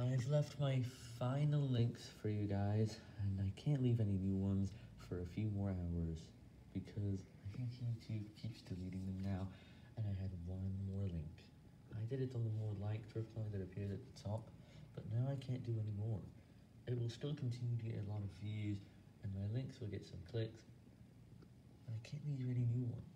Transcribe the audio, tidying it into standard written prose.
I've left my final links for you guys, and I can't leave any new ones for a few more hours, because I think YouTube keeps deleting them now, and I had one more link. I did it on the more liked reply that appeared at the top, but now I can't do any more. It will still continue to get a lot of views, and my links will get some clicks, but I can't leave any new ones.